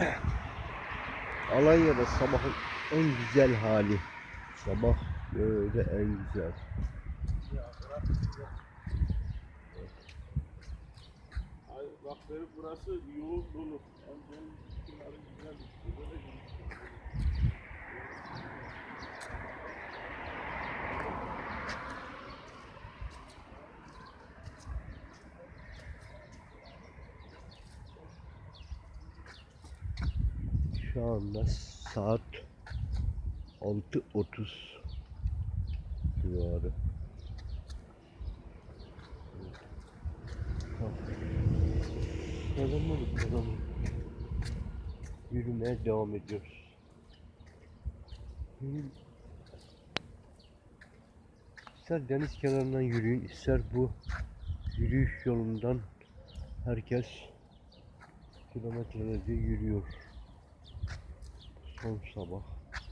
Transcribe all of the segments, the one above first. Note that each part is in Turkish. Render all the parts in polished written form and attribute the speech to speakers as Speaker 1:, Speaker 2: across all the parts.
Speaker 1: Alanya'da sabahın en güzel hali. Sabah böyle en güzel.
Speaker 2: Ay bak benim burası yoğun dolu. Amcanın kenarı güzel. Böyle
Speaker 1: Şu anda saat 6:30 civarı. Kazanmadık. Yürümeye devam ediyoruz. İster deniz kenarından yürüyün, ister bu yürüyüş yolundan herkes kilometrelerce yürüyor. Son sabah.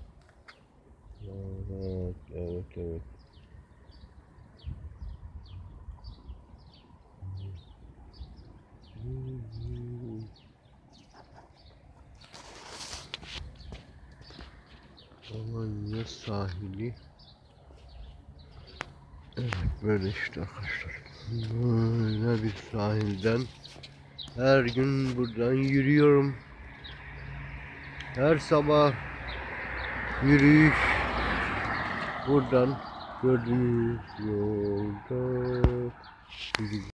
Speaker 1: Evet. Alanya sahili. Evet, böyle işte arkadaşlar. Böyle bir sahilden her gün buradan yürüyorum. Her sabah yürüyüş buradan gördüğünüz yolda yürüyüş.